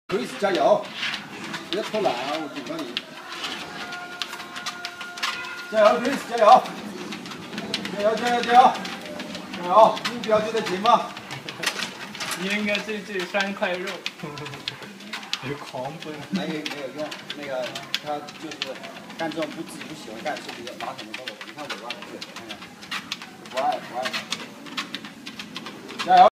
Chris 加油！别偷懒啊，我警告你！加油 ，Chris 加油！加油加油加油！加油！目标就在前方。 你应该这3块肉，有狂奔。 没有用，那个他就是干这种自己不喜欢干的事情，拿什么都有。你看尾巴，看看，不爱。加油！